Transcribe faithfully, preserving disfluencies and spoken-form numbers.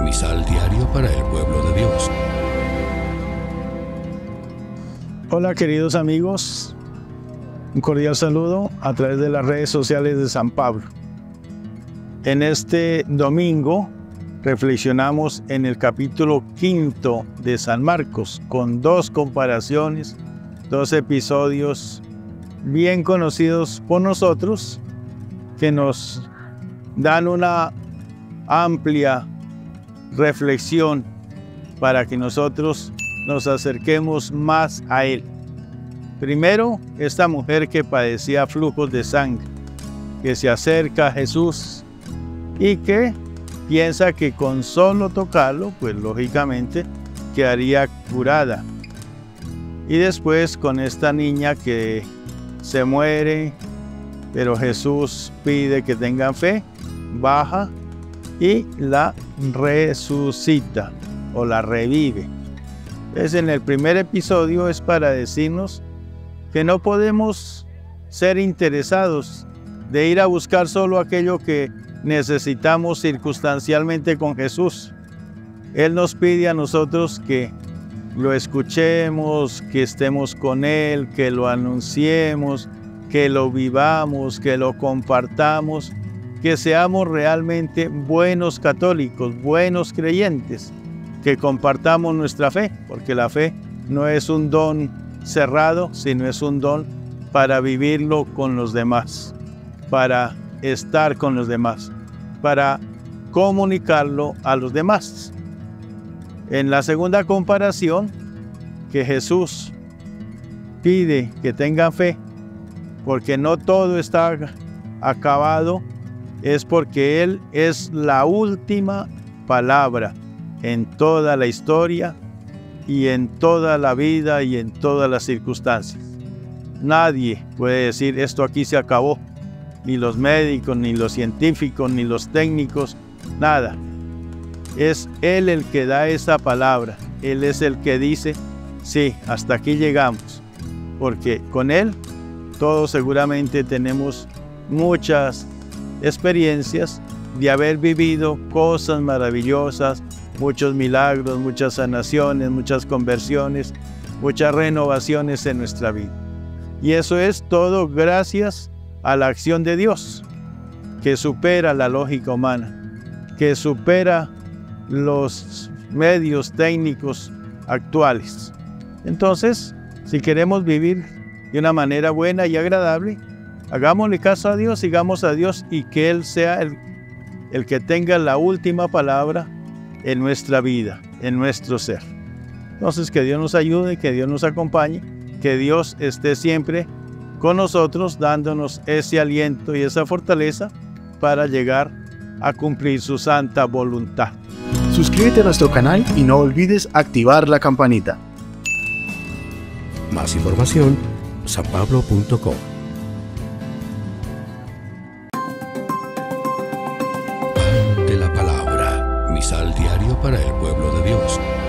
Misal Diario para el pueblo de Dios. Hola queridos amigos, un cordial saludo a través de las redes sociales de San Pablo. En este domingo reflexionamos en el capítulo quinto de San Marcos con dos comparaciones, dos episodios bien conocidos por nosotros que nos dan una amplia reflexión para que nosotros nos acerquemos más a Él. Primero, esta mujer que padecía flujos de sangre, que se acerca a Jesús y que piensa que con solo tocarlo, pues lógicamente quedaría curada. Y después con esta niña que se muere, pero Jesús pide que tengan fe, baja y la resucita o la revive. Es en el primer episodio es para decirnos que no podemos ser interesados de ir a buscar solo aquello que necesitamos circunstancialmente con Jesús. Él nos pide a nosotros que lo escuchemos, que estemos con Él, que lo anunciemos, que lo vivamos, que lo compartamos, que seamos realmente buenos católicos, buenos creyentes, que compartamos nuestra fe, porque la fe no es un don cerrado, sino es un don para vivirlo con los demás, para estar con los demás, para comunicarlo a los demás. En la segunda comparación, que Jesús pide que tengan fe, porque no todo está acabado, es porque Él es la última palabra en toda la historia y en toda la vida y en todas las circunstancias. Nadie puede decir esto aquí se acabó, ni los médicos, ni los científicos, ni los técnicos, nada. Es Él el que da esa palabra, Él es el que dice, sí, hasta aquí llegamos, porque con Él todos seguramente tenemos muchas experiencias de haber vivido cosas maravillosas, muchos milagros, muchas sanaciones, muchas conversiones, muchas renovaciones en nuestra vida. Y eso es todo gracias a la acción de Dios, que supera la lógica humana, que supera los medios técnicos actuales. Entonces, si queremos vivir de una manera buena y agradable, hagámosle caso a Dios, sigamos a Dios y que Él sea el, el que tenga la última palabra en nuestra vida, en nuestro ser. Entonces, que Dios nos ayude, que Dios nos acompañe, que Dios esté siempre con nosotros, dándonos ese aliento y esa fortaleza para llegar a cumplir su santa voluntad. Suscríbete a nuestro canal y no olvides activar la campanita. Más información, san pablo punto com. De la palabra, Misal Diario para el pueblo de Dios.